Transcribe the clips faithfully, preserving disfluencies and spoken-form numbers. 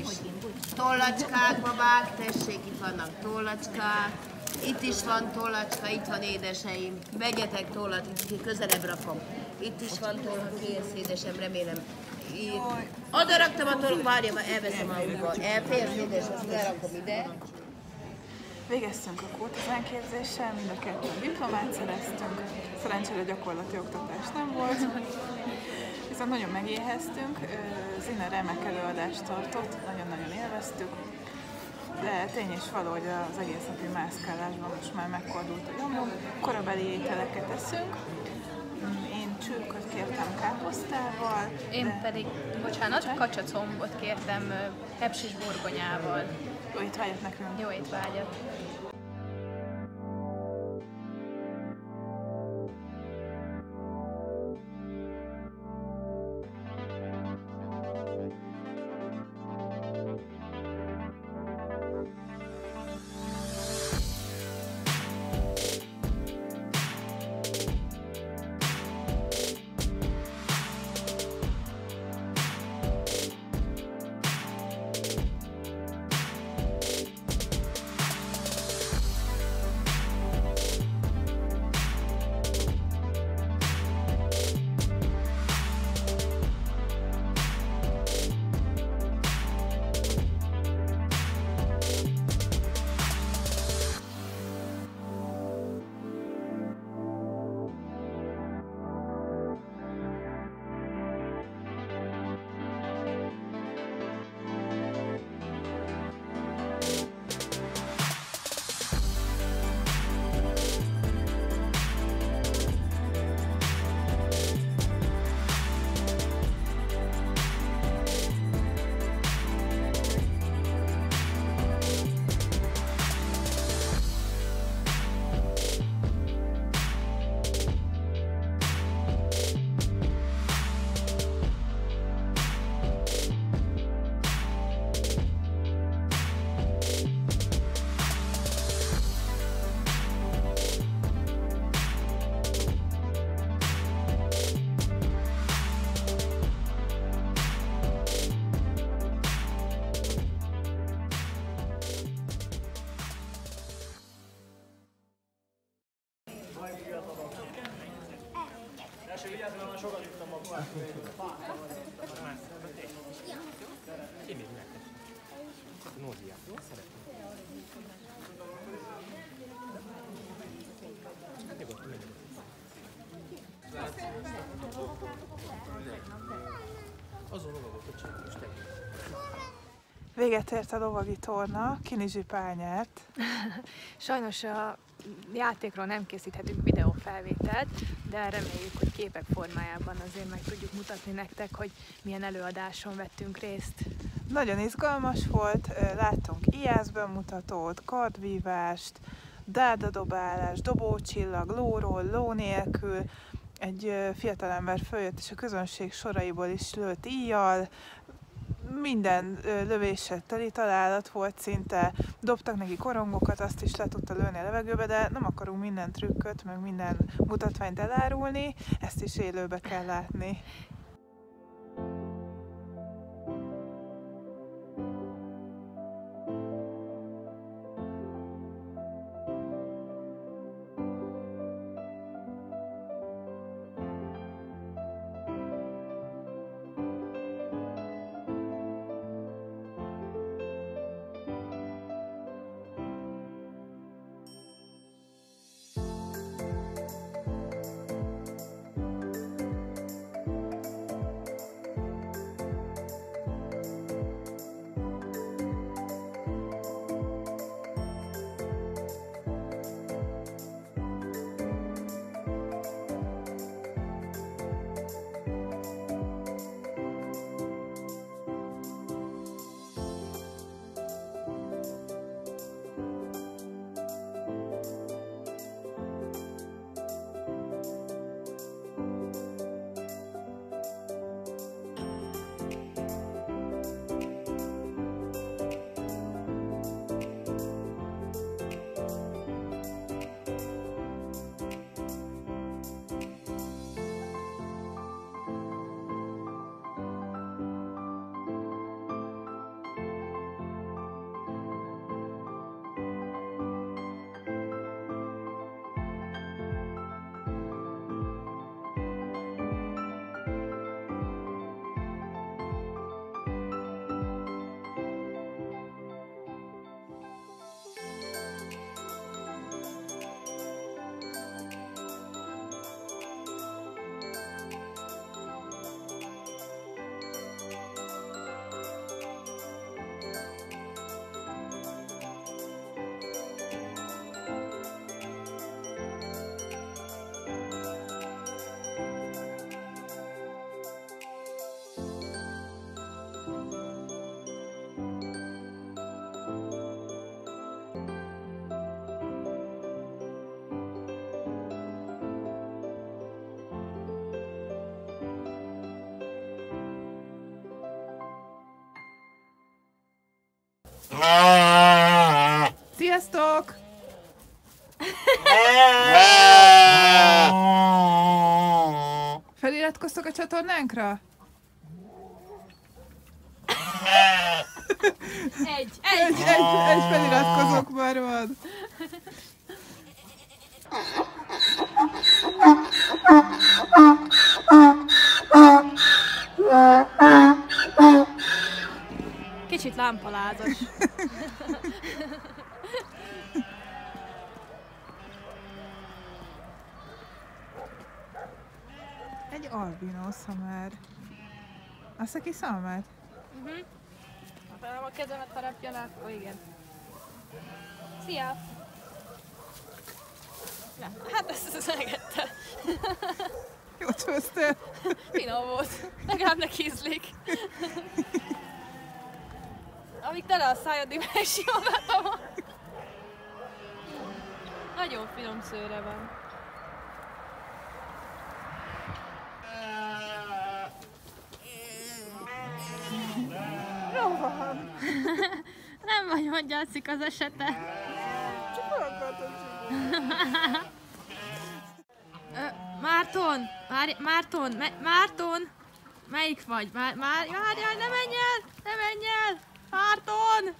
is. Tollacskák, babák, tessék, itt vannak tollacskák. Itt is van tollacska, itt van édeseim. Vegyetek tollat, itt közelebb rakom. Itt is van tolla, kész, édesem, remélem. Oda raktam a tollat, várjam, elveszem a útba. Elférsz, édes, azt lerakom ide. Végeztünk a kurtizánképzéssel, mind a kettőn diplomát szereztünk. Szerencsére gyakorlati oktatás nem volt. Viszont nagyon megéheztünk. Zina remek előadást tartott, nagyon-nagyon élveztük. De tény és való, hogy az egész napi mászkálásban most már megfordult a gyomrom. Korabeli ételeket eszünk. Én csülköt kértem káposztával. Én de... pedig, bocsánat, kacsacombot kértem hepsis burgonyával. Jó étvágyat nekünk! Jó étvágyat! Véget ért a lovagi torna, Kinizsi Pál nyert. Sajnos a játékról nem készíthetünk videófelvételt, de reméljük, hogy képek formájában azért meg tudjuk mutatni nektek, hogy milyen előadáson vettünk részt. Nagyon izgalmas volt, láttunk íjászbemutatót, kardvívást, dárdadobálást, dobócsillag, lóról, ló nélkül. Egy fiatalember följött és a közönség soraiból is lőtt íjjal, minden lövéssel teli találat volt szinte, dobtak neki korongokat, azt is le tudta lőni a levegőbe, de nem akarunk minden trükköt, meg minden mutatványt elárulni, ezt is élőbe kell látni. Feliratkoztok a csatornánkra? Egy, Egy, egy, egy feliratkozók már van. Kicsit lámpalázas. Egy albinó szamár. Azt, aki szalmát? Uh-huh. Ha a kezemet harapja le, akkor igen. Szia! Na, hát ezt az megette. Jót hoztál. Finom volt. Legalább neki ízlik. Amíg tele a szájadig megsimogatom. Nagyon finom szőre van. Jó van. Nem vagy, hogy játszik az esete. Csak meg akartam Márton! Már, Márton! Me, Márton! Melyik vagy? Már, már, várjál, ne menj el! Ne menj el! Márton!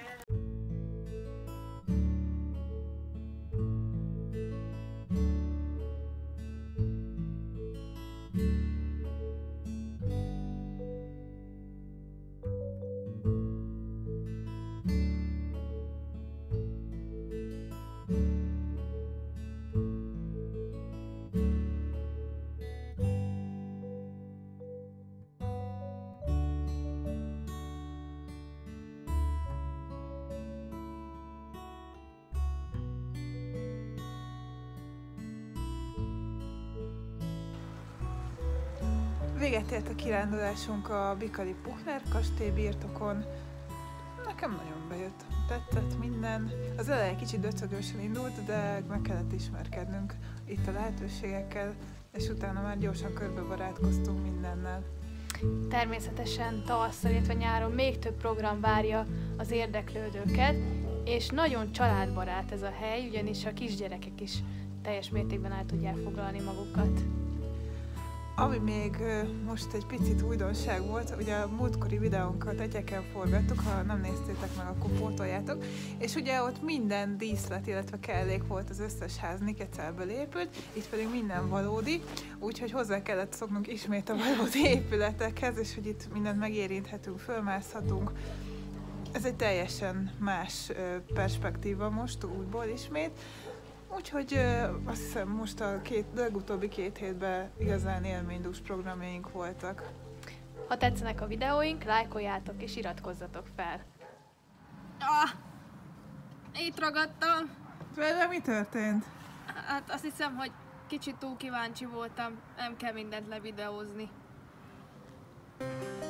Véget ért a kirándulásunk a Bikali Puchner kastély birtokon. Nekem nagyon bejött, tetszett minden. Az eleje kicsit döcögősen indult, de meg kellett ismerkednünk itt a lehetőségekkel, és utána már gyorsan körbebarátkoztunk mindennel. Természetesen tavasszal, illetve nyáron még több program várja az érdeklődőket, és nagyon családbarát ez a hely, ugyanis a kisgyerekek is teljes mértékben el tudják foglalni magukat. Ami még most egy picit újdonság volt, ugye a múltkori videónkat egyeken forgattuk, ha nem néztétek meg, akkor pótoljátok, és ugye ott minden díszlet, illetve kellék volt, az összes ház Nikecelből épült, itt pedig minden valódi, úgyhogy hozzá kellett szoknunk ismét a valódi épületekhez, és hogy itt mindent megérinthetünk, fölmászhatunk. Ez egy teljesen más perspektíva most, újból ismét. Úgyhogy ö, azt hiszem most a két, legutóbbi két hétben igazán élménydús programjaink voltak. Ha tetszenek a videóink, lájkoljátok és iratkozzatok fel. Ah! Itt ragadtam! Vele mi történt? Hát azt hiszem, hogy kicsit túl kíváncsi voltam, nem kell mindent levideózni.